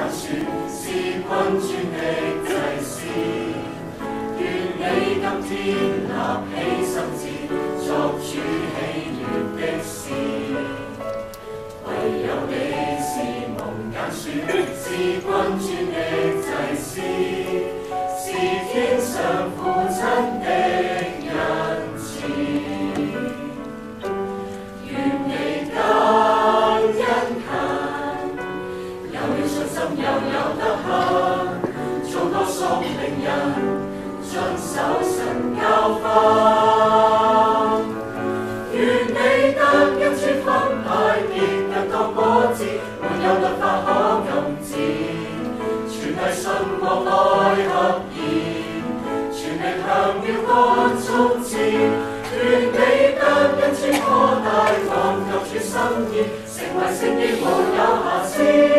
選，是君尊的祭司。願你今天立起心志，作主喜悅的事。唯有你是蒙揀選，是君尊的祭司，是天上父親的恩賜。願你更殷勤，有了信心又有德行，做個屬靈人遵守神教訓。願你得恩主分派結更多果子，沒有律法可禁止，傳遞信望愛合宜，全力向標竿衝刺。願你得恩主拖帶按救主心意，成為聖潔無有瑕疵。